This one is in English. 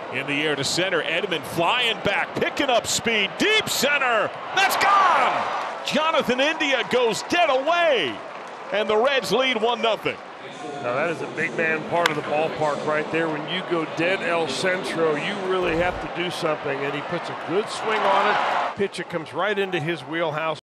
In the air to center, Edman flying back, picking up speed, deep center, that's gone! Jonathan India goes dead away, and the Reds lead 1-0. Now that is a big man part of the ballpark right there. When you go dead El Centro, you really have to do something, and he puts a good swing on it. Pitch, it comes right into his wheelhouse.